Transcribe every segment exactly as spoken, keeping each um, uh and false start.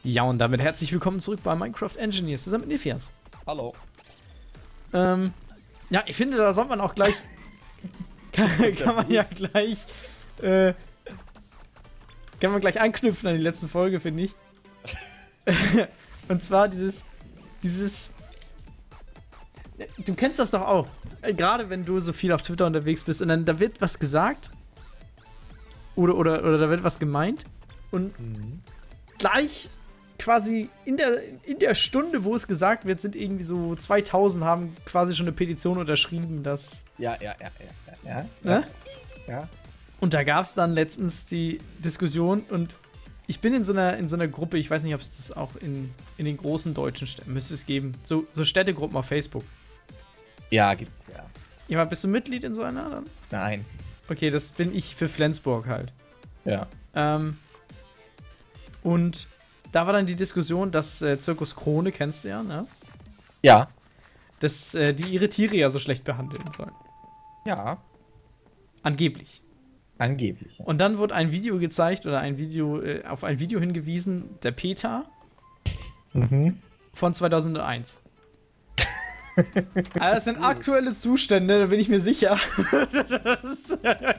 Ja, und damit herzlich willkommen zurück bei Minecraft Engineers zusammen mit Nephias. Hallo. Ähm, ja, ich finde, da sollte man auch gleich. kann, kann man ja gleich. Äh, kann man gleich anknüpfen an die letzte Folge, finde ich. Und zwar dieses. Dieses. Du kennst das doch auch. Gerade wenn du so viel auf Twitter unterwegs bist und dann da wird was gesagt. Oder, oder, oder da wird was gemeint. Und mhm. gleich quasi in der, in der Stunde, wo es gesagt wird, sind irgendwie so zweitausend haben quasi schon eine Petition unterschrieben, dass. Ja, ja, ja, ja, ja. Ne? Ja. Und da gab es dann letztens die Diskussion und ich bin in so einer, in so einer Gruppe, ich weiß nicht, ob es das auch in, in den großen deutschen Städten müsste es geben, so, so Städtegruppen auf Facebook. Ja, gibt's, ja. Ja, bist du Mitglied in so einer dann? Nein. Okay, das bin ich für Flensburg halt. Ja. Ähm, und da war dann die Diskussion, dass äh, Zirkus Krone, kennst du ja, ne? Ja. Dass äh, die ihre Tiere ja so schlecht behandeln sollen. Ja. Angeblich. Angeblich. Ja. Und dann wurde ein Video gezeigt oder ein Video, äh, auf ein Video hingewiesen, der PETA mhm. von zweitausendeins. Also das sind aktuelle Zustände, da bin ich mir sicher. Das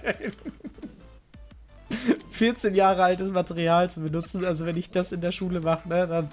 vierzehn Jahre altes Material zu benutzen, also wenn ich das in der Schule mache, ne, dann,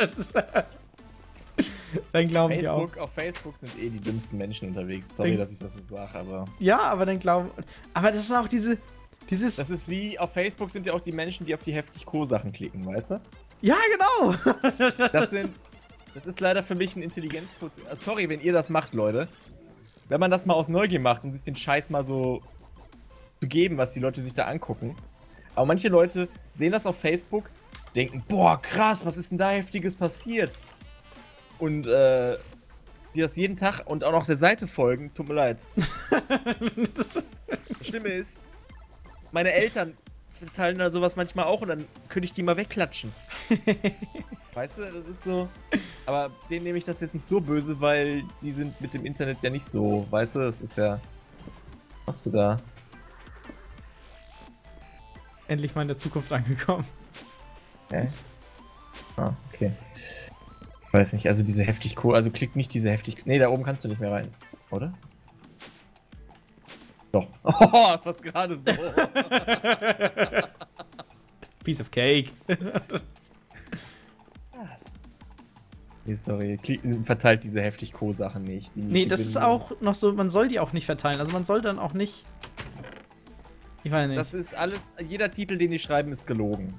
dann glauben die auch. Auf Facebook sind eh die dümmsten Menschen unterwegs. Sorry, Denk, dass ich das so sage, aber. Ja, aber dann glauben. Aber das ist auch diese. Dieses. Das ist wie auf Facebook sind ja auch die Menschen, die auf die heftig Co-Sachen klicken, weißt du? Ja, genau! Das sind. Das ist leider für mich ein Intelligenzprozess. Sorry, wenn ihr das macht, Leute. Wenn man das mal aus Neugier macht, um sich den Scheiß mal so zu geben, was die Leute sich da angucken. Aber manche Leute sehen das auf Facebook, denken, boah, krass, was ist denn da Heftiges passiert? Und äh, die das jeden Tag und auch noch der Seite folgen, tut mir leid. Das Schlimme ist, meine Eltern teilen da sowas manchmal auch und dann könnte ich die mal wegklatschen. Weißt du, das ist so. Aber denen nehme ich das jetzt nicht so böse, weil die sind mit dem Internet ja nicht so, weißt du, das ist ja. Was machst du da? Endlich mal in der Zukunft angekommen. Okay. Ah, okay. Ich weiß nicht, also diese heftig Co. Also klick nicht diese heftig. Nee, da oben kannst du nicht mehr rein, oder? Doch. Oh, fast gerade so. Piece of cake. Nee, sorry, klick, verteilt diese heftig Co-Sachen nicht. Die, nee, die das ist auch noch so, man soll die auch nicht verteilen. Also man soll dann auch nicht. Ich weiß nicht. Das ist alles, jeder Titel, den die schreiben, ist gelogen.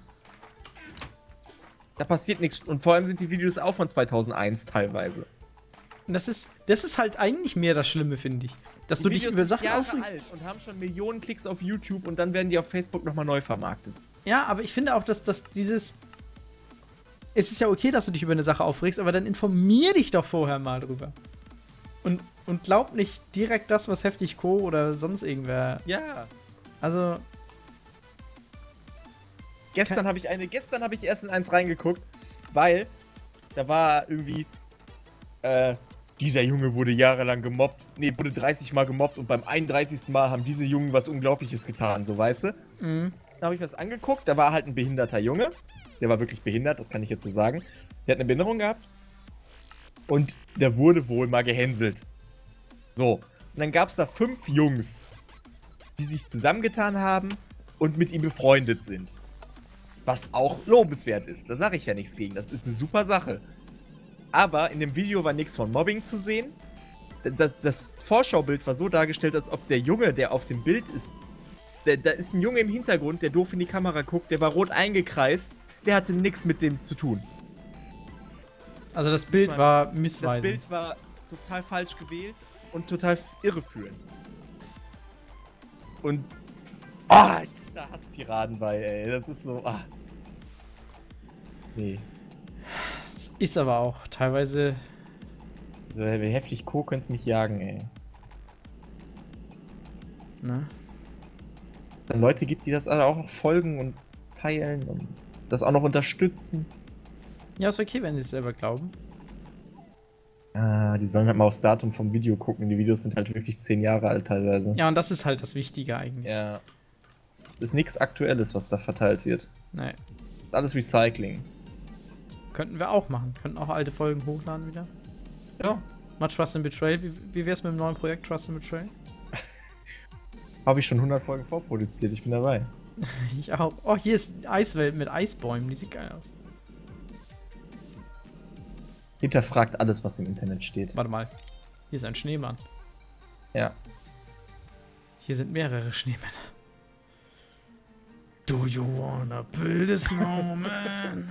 Da passiert nichts. Und vor allem sind die Videos auch von zweitausendeins teilweise. Das ist, das ist halt eigentlich mehr das Schlimme, finde ich. Dass du dich über Sachen aufregst. Alt und haben schon Millionen Klicks auf YouTube und dann werden die auf Facebook nochmal neu vermarktet. Ja, aber ich finde auch, dass, dass dieses. Es ist ja okay, dass du dich über eine Sache aufregst, aber dann informier dich doch vorher mal drüber. Und, und glaub nicht direkt das, was Heftig Co. oder sonst irgendwer. Ja. Also. Gestern habe ich eine, gestern habe ich erst in eins reingeguckt, weil da war irgendwie, äh, dieser Junge wurde jahrelang gemobbt, nee, wurde dreißig Mal gemobbt und beim einunddreißigsten Mal haben diese Jungen was Unglaubliches getan, so, weißt du? Mhm. Da habe ich was angeguckt, da war halt ein behinderter Junge, der war wirklich behindert, das kann ich jetzt so sagen. Der hat eine Behinderung gehabt und der wurde wohl mal gehänselt. So, und dann gab es da fünf Jungs, die sich zusammengetan haben und mit ihm befreundet sind. Was auch lobenswert ist, da sage ich ja nichts gegen, das ist eine super Sache. Aber in dem Video war nichts von Mobbing zu sehen. Das, das Vorschaubild war so dargestellt, als ob der Junge, der auf dem Bild ist, der, da ist ein Junge im Hintergrund, der doof in die Kamera guckt, der war rot eingekreist, der hatte nichts mit dem zu tun. Also das Bild meine, war missweisend. Das Bild war total falsch gewählt und total irreführend. Und ah, ich krieg da Hasstiraden bei, ey. Das ist so, ah. Nee. Das ist aber auch teilweise. So, wie heftig Co. könnt's mich jagen, ey. Ne? Dann Leute gibt, die das alle auch noch folgen und teilen und das auch noch unterstützen. Ja, ist okay, wenn die es selber glauben. Ah, die sollen halt mal aufs Datum vom Video gucken. Die Videos sind halt wirklich zehn Jahre alt teilweise. Ja, und das ist halt das Wichtige eigentlich. Ja. Das ist nichts Aktuelles, was da verteilt wird. Nee. Das ist alles Recycling. könnten wir auch machen. Könnten auch alte Folgen hochladen wieder. Ja. Mal Trust and Betrayal. Wie, wie wär's mit dem neuen Projekt Trust and Betrayal? Habe ich schon hundert Folgen vorproduziert, ich bin dabei. Ich auch. Oh, hier ist Eiswelt mit Eisbäumen. Die sieht geil aus. Hinterfragt alles, was im Internet steht. Warte mal. Hier ist ein Schneemann. Ja. Hier sind mehrere Schneemänner. Do you wanna build a snowman?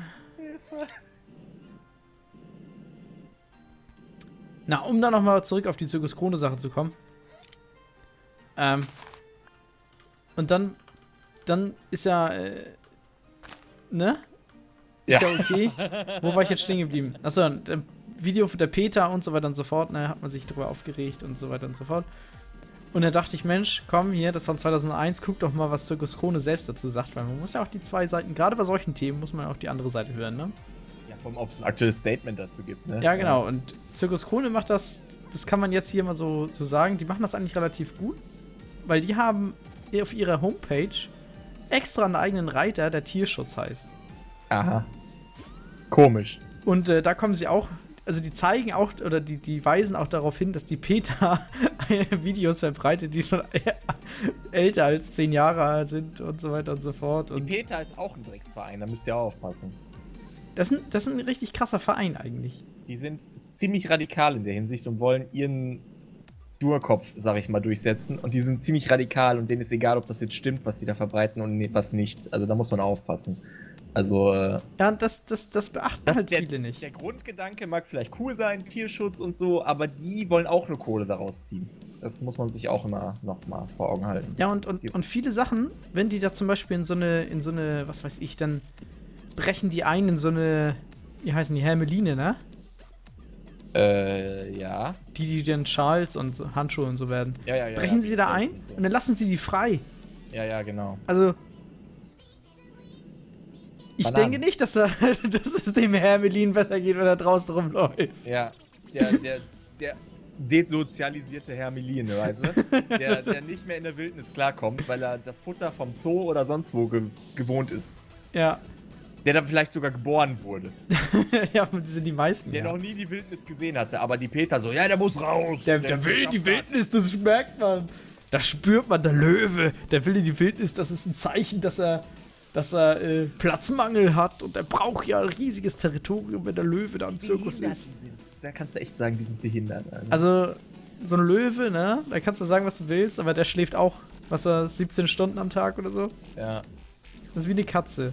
Na, um dann nochmal zurück auf die Zirkus Krone-Sache zu kommen. Ähm. Und dann, dann ist ja, äh, ne? Ist ja, Ja. okay. Wo war ich jetzt stehen geblieben? Achso, ein Video von der Peter und so weiter und so fort, ne? Hat man sich drüber aufgeregt und so weiter und so fort. Und dann dachte ich, Mensch, komm hier, das war zweitausendeins, guck doch mal, was Zirkus Krone selbst dazu sagt, weil man muss ja auch die zwei Seiten, gerade bei solchen Themen, muss man auch die andere Seite hören, ne? Ja, vor allem, ob es ein aktuelles Statement dazu gibt, ne? Ja, genau. Und Zirkus Krone macht das, das kann man jetzt hier mal so, so sagen, die machen das eigentlich relativ gut, weil die haben auf ihrer Homepage extra einen eigenen Reiter, der Tierschutz heißt. Aha. Komisch. Und äh, da kommen sie auch, also die zeigen auch, oder die, die weisen auch darauf hin, dass die Peter Videos verbreitet, die schon älter als zehn Jahre sind und so weiter und so fort. Und Die Peter ist auch ein Drecksverein, da müsst ihr auch aufpassen. das, ist ein, das ist ein richtig krasser Verein eigentlich. Die sind ziemlich radikal in der Hinsicht und wollen ihren Durkopf, sag ich mal, durchsetzen. Und die sind ziemlich radikal und denen ist egal, ob das jetzt stimmt, was die da verbreiten und was nicht. Also da muss man aufpassen. Also, äh, Ja, und das, das, das beachten das, halt der, viele nicht. der Grundgedanke mag vielleicht cool sein, Tierschutz und so, aber die wollen auch nur Kohle daraus ziehen. Das muss man sich auch immer noch mal vor Augen halten. Ja, und, und, und viele Sachen, wenn die da zum Beispiel in so eine, in so eine, was weiß ich, dann brechen die ein in so eine, wie heißen die, Hermeline, ne? Äh, ja. Die, die dann Schals und so Handschuhe und so werden. Ja, ja, ja. Brechen ja, sie da ein und so. und dann lassen sie die frei. Ja, ja, genau. Also, ich Bananen. denke nicht, dass, er, dass es dem Hermelin besser geht, wenn er draußen rumläuft. Ja, der, der, der desozialisierte Hermeline, weißt du? Der, der nicht mehr in der Wildnis klarkommt, weil er das Futter vom Zoo oder sonst wo ge gewohnt ist. Ja. Der dann vielleicht sogar geboren wurde. Ja, aber die sind die meisten. Der Ja. noch nie die Wildnis gesehen hatte, aber die Peter so, ja, der muss raus. Der, der will in schafft die das. Wildnis, das merkt man. Das spürt man, der Löwe. Der will in die Wildnis, das ist ein Zeichen, dass er, dass er äh, Platzmangel hat. Und er braucht ja ein riesiges Territorium, wenn der Löwe da im Zirkus Behindert ist. die sind. Da kannst du echt sagen, die sind behindert. Alter. Also, so ein Löwe, ne? Da kannst du sagen, was du willst, aber der schläft auch, was war das, siebzehn Stunden am Tag oder so. Ja. Das ist wie eine Katze.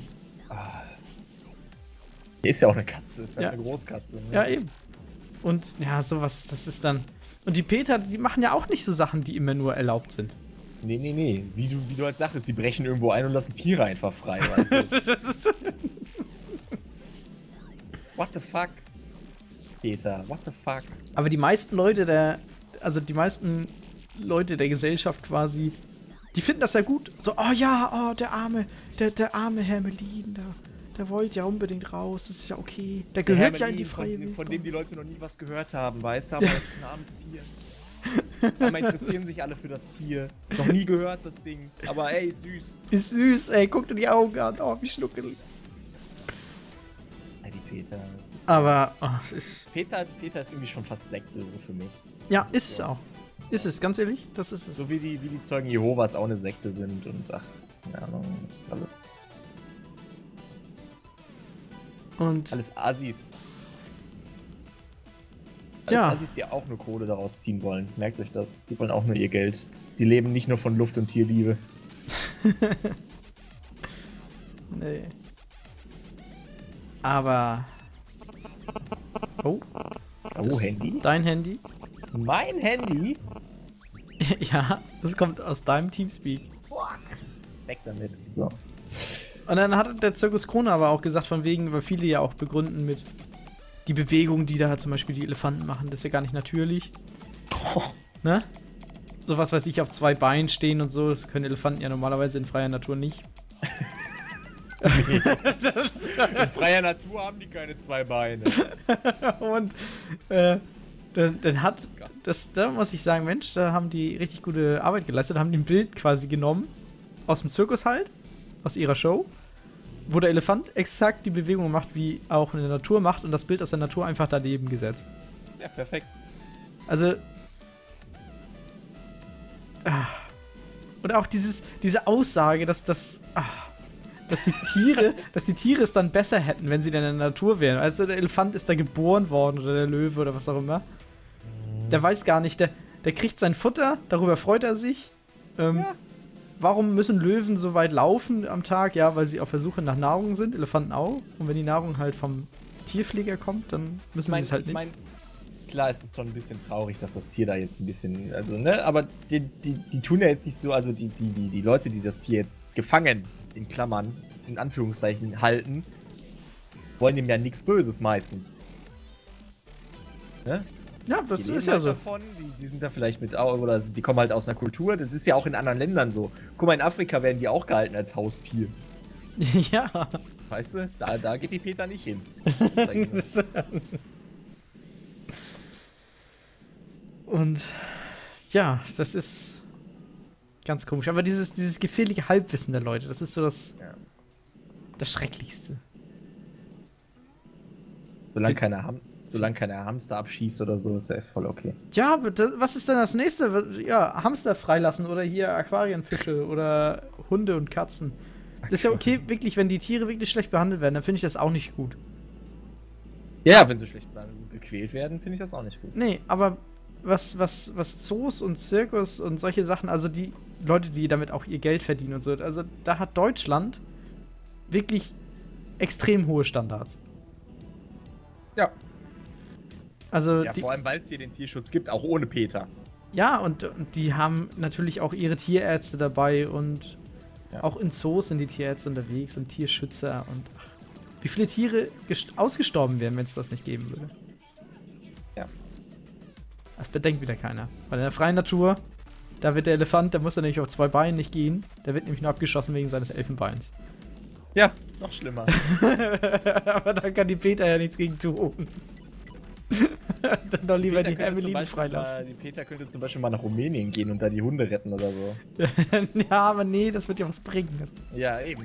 Hier ist ja auch eine Katze, ist ja, Ja. eine Großkatze. Ne? Ja, eben. Und ja, sowas, das ist dann. Und die Peter, die machen ja auch nicht so Sachen, die immer nur erlaubt sind. Nee, nee, nee. Wie du, wie du halt sagtest, die brechen irgendwo ein und lassen Tiere einfach frei, weißt du? What the fuck? Peter, what the fuck? Aber die meisten Leute der, also die meisten Leute der Gesellschaft quasi, die finden das ja gut. So, oh ja, oh, der arme, der, der arme Hermelin, der, der wollte ja unbedingt raus, das ist ja okay. Der gehört ja in die freie von, Wildbahn. von dem die Leute noch nie was gehört haben, weißt du? Aber das ist ein armes Tier. Aber interessieren sich alle für das Tier. Noch nie gehört das Ding. Aber ey, süß. Ist süß, ey, guck dir die Augen an, oh, wie schnuckelig. Ey, die Peter. Das ist Aber, oh, es ist, Peter, Peter ist irgendwie schon fast Sekte, so für mich. ja, ist es auch. Ist es, ganz ehrlich, das ist es. So wie die, wie die Zeugen Jehovas auch eine Sekte sind und ach, keine Ahnung, das ist alles. Und, Alles Assis. Alles Ja. Assis, die auch nur Kohle daraus ziehen wollen. Merkt euch das. Die wollen auch nur ihr Geld. Die leben nicht nur von Luft und Tierliebe. nee. Aber, oh, Oh, Das- Handy? dein Handy? Mein Handy? Ja, das kommt aus deinem Teamspeak. Weg damit. So. Und dann hat der Zirkus Krone aber auch gesagt, von wegen, weil viele ja auch begründen mit die Bewegung, die da zum Beispiel die Elefanten machen, das ist ja gar nicht natürlich. Ne? So was weiß ich, auf zwei Beinen stehen und so, das können Elefanten ja normalerweise in freier Natur nicht. In freier Natur haben die keine zwei Beine. Und äh, dann, dann hat, das, da muss ich sagen, Mensch, da haben die richtig gute Arbeit geleistet, haben die ein Bild quasi genommen, aus dem Zirkus halt, aus ihrer Show, wo der Elefant exakt die Bewegung macht, wie auch in der Natur macht und das Bild aus der Natur einfach daneben gesetzt. Ja, perfekt. Also. Ah. Und auch dieses, diese Aussage, dass, dass, ah, dass die Tiere, dass die Tiere es dann besser hätten, wenn sie dann in der Natur wären. Also der Elefant ist da geboren worden oder der Löwe oder was auch immer. Der weiß gar nicht, der, der kriegt sein Futter, darüber freut er sich. Ähm, ja. Warum müssen Löwen so weit laufen am Tag? Ja, weil sie auf der Suche nach Nahrung sind, Elefanten auch. Und wenn die Nahrung halt vom Tierpfleger kommt, dann müssen ich mein, sie es halt ich nicht. Mein, klar, es ist schon ein bisschen traurig, dass das Tier da jetzt ein bisschen, also, ne, aber die, die, die tun ja jetzt nicht so, also die, die, die, die Leute, die das Tier jetzt gefangen, in Klammern, in Anführungszeichen, halten, wollen dem ja nichts Böses meistens. Ne? Ja, das die ist ja halt so. Davon, die, die sind da vielleicht mit, oder die kommen halt aus einer Kultur, das ist ja auch in anderen Ländern so. Guck mal, in Afrika werden die auch gehalten als Haustier. Ja. Weißt du, da, da geht die Peter nicht hin. Und ja, das ist ganz komisch. Aber dieses, dieses gefährliche Halbwissen der Leute, das ist so das, ja. das Schrecklichste. Solange keiner, Ham solange keiner Hamster abschießt oder so, ist ja voll okay. Ja, aber das, was ist denn das nächste? Ja, Hamster freilassen oder hier Aquarienfische oder Hunde und Katzen. Das ist ja okay, wirklich, wenn die Tiere wirklich schlecht behandelt werden, dann finde ich das auch nicht gut. Ja, wenn sie schlecht gequält werden, finde ich das auch nicht gut. Nee, aber was, was, was Zoos und Zirkus und solche Sachen, also die Leute, die damit auch ihr Geld verdienen und so, also da hat Deutschland wirklich extrem hohe Standards. Ja. Also ja, die, vor allem, weil es hier den Tierschutz gibt, auch ohne Peter. Ja, und, und die haben natürlich auch ihre Tierärzte dabei und ja. Auch in Zoos sind die Tierärzte unterwegs und Tierschützer und ach, wie viele Tiere ausgestorben wären, wenn es das nicht geben würde. Ja. Das bedenkt wieder keiner. Weil in der freien Natur, da wird der Elefant, der muss dann nämlich auf zwei Beinen nicht gehen, der wird nämlich nur abgeschossen wegen seines Elfenbeins. Ja, noch schlimmer. Aber da kann die Peter ja nichts gegen tun. Dann doch lieber die Hermelinen freilassen. Mal, die Peter könnte zum Beispiel mal nach Rumänien gehen und da die Hunde retten oder so. Ja, aber nee, das wird ja was bringen. Ja, eben.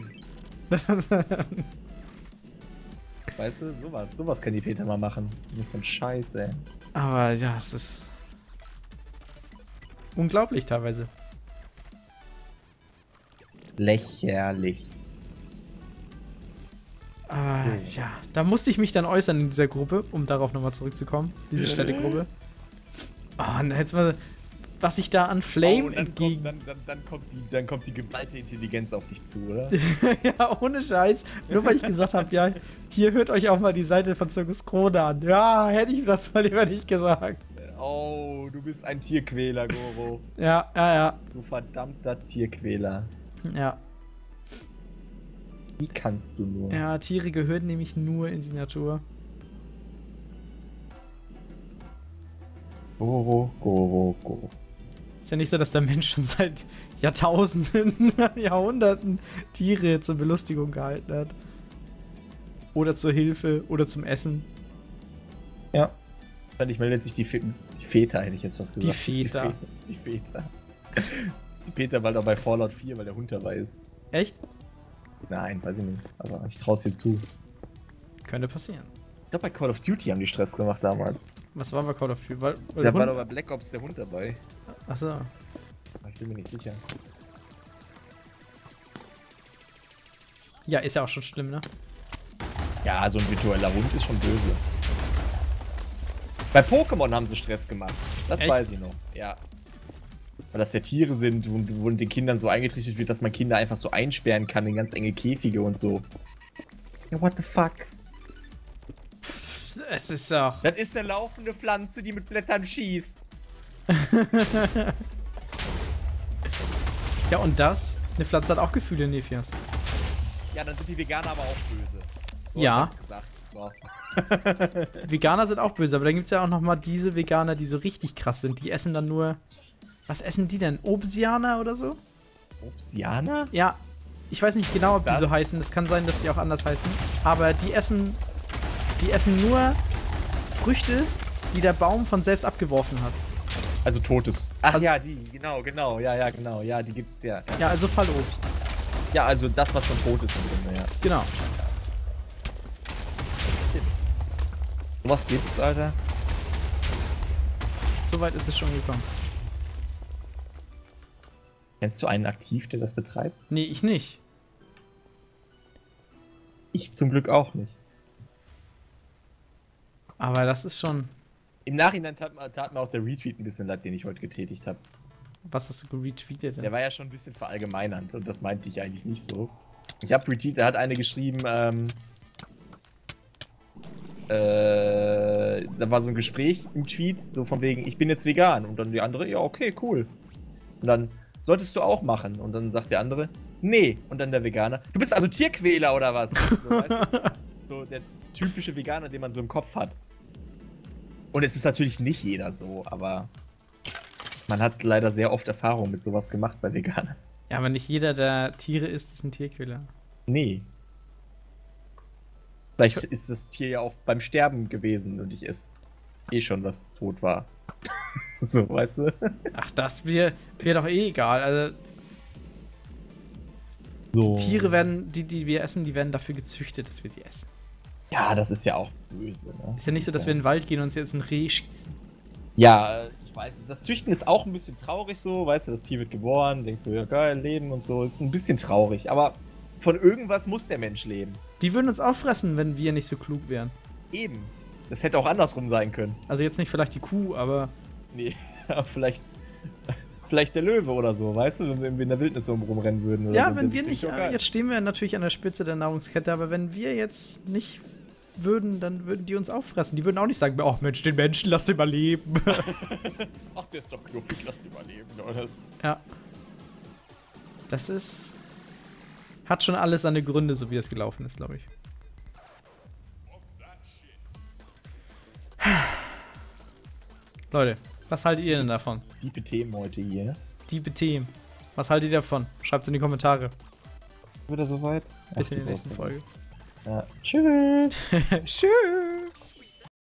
Weißt du, sowas, sowas kann die Peter mal machen. Nicht so ein Scheiß, ey. Aber ja, es ist unglaublich teilweise. Lächerlich. Aber ja, da musste ich mich dann äußern in dieser Gruppe, um darauf nochmal zurückzukommen. Diese Städtegruppe. Oh, und jetzt mal, was ich da an Flame oh, dann entgegen... Kommt, dann, dann, dann, kommt die, dann kommt die geballte Intelligenz auf dich zu, oder? Ja, ohne Scheiß. Nur weil ich gesagt habe, ja, hier hört euch auch mal die Seite von Zirkus Krone an. Ja, hätte ich das mal lieber nicht gesagt. Oh, du bist ein Tierquäler, Goro. Ja, ja, ja. Du verdammter Tierquäler. Ja. Wie kannst du nur? Ja, Tiere gehören nämlich nur in die Natur. Goro, Goro, Goro. Ist ja nicht so, dass der Mensch schon seit Jahrtausenden, Jahrhunderten Tiere zur Belustigung gehalten hat. Oder zur Hilfe oder zum Essen. Ja. Wahrscheinlich meldet sich die, Fe die Väter, hätte ich jetzt was gesagt. Die Väter. Die Väter. Die Peter bald auch bei Fallout vier, weil der Hund dabei ist. Echt? Nein, weiß ich nicht. Aber ich trau's dir zu. Könnte passieren. Ich glaube, bei Call of Duty haben die Stress gemacht damals. Was war bei Call of Duty? Weil, weil da war doch bei Black Ops der Hund dabei. Achso. Ich bin mir nicht sicher. Ja, ist ja auch schon schlimm, ne? Ja, so ein virtueller Hund ist schon böse. Bei Pokémon haben sie Stress gemacht. Das Echt? weiß ich noch. Ja. Weil das ja Tiere sind und wo den Kindern so eingetrichtert wird, dass man Kinder einfach so einsperren kann in ganz enge Käfige und so. Ja, what the fuck? Es ist auch... Das ist eine laufende Pflanze, die mit Blättern schießt. Ja, und das? Eine Pflanze hat auch Gefühle, Nephias. Ja, dann sind die Veganer aber auch böse. So Ja. hab ich's gesagt. So. Veganer sind auch böse, aber dann gibt es ja auch noch mal diese Veganer, die so richtig krass sind. Die essen dann nur... Was essen die denn? Obsianer oder so? Obsianer? Ja. Ich weiß nicht genau, ob die Das? so heißen. Es kann sein, dass die auch anders heißen. Aber die essen... Die essen nur Früchte, die der Baum von selbst abgeworfen hat. Also totes. Ach Also- ja, die, genau, genau, ja, ja, genau, ja, die gibt's ja. Ja, Ja, also Fallobst. Ja, also das, was schon tot ist im Grunde, ja. Genau. Was gibt's, Alter? Soweit ist es schon gekommen. Kennst du einen aktiv, der das betreibt? Nee, ich nicht. Ich zum Glück auch nicht. Aber das ist schon... Im Nachhinein tat, tat mir auch der Retweet ein bisschen leid, den ich heute getätigt habe. Was hast du retweetet denn? Der war ja schon ein bisschen verallgemeinernd und das meinte ich eigentlich nicht so. Ich habe retweetet, da hat eine geschrieben, ähm... Äh, da war so ein Gespräch im Tweet, so von wegen, ich bin jetzt vegan. Und dann die andere, ja, okay, cool. Und dann, solltest du auch machen. Und dann sagt der andere, nee. Und dann der Veganer, du bist also Tierquäler oder was? So, weißt du? So der typische Veganer, den man so im Kopf hat. Und es ist natürlich nicht jeder so, aber man hat leider sehr oft Erfahrung mit sowas gemacht bei Veganern. Ja, aber nicht jeder, der Tiere isst, ist ein Tierquäler. Nee. Vielleicht ist das Tier ja auch beim Sterben gewesen und ich esse eh schon, was tot war. So, weißt du? Ach, das wäre wär doch eh egal. Also, so. die Tiere werden, die, die wir essen, die werden dafür gezüchtet, dass wir sie essen. Ja, das ist ja auch böse, ne? Ist ja nicht so, dass wir in den Wald gehen und uns jetzt ein Reh schießen. Ja, ich weiß nicht. Das Züchten ist auch ein bisschen traurig so, weißt du, das Tier wird geboren, denkt so, ja geil, leben und so. Ist ein bisschen traurig, aber von irgendwas muss der Mensch leben. Die würden uns auffressen, wenn wir nicht so klug wären. Eben. Das hätte auch andersrum sein können. Also jetzt nicht vielleicht die Kuh, aber... Nee, aber vielleicht... Vielleicht der Löwe oder so, weißt du, wenn wir in der Wildnis so rumrennen würden. Oder Ja, so. wenn Das wir ist nicht... doch geil. Jetzt stehen wir natürlich an der Spitze der Nahrungskette, aber wenn wir jetzt nicht würden, dann würden die uns auffressen. Die würden auch nicht sagen, ach Mensch, den Menschen, lass den mal leben. Ach, der ist doch knuffig, lass den mal leben. Oder? Ja. Das ist... Hat schon alles seine Gründe, so wie es gelaufen ist, glaube ich. Leute, was haltet ihr denn davon? Diepe Themen heute hier. Diebe Themen. Was haltet ihr davon? Schreibt es in die Kommentare. Wieder soweit? Bis in der nächsten Folge. Ja. Tschüss. Tschüss.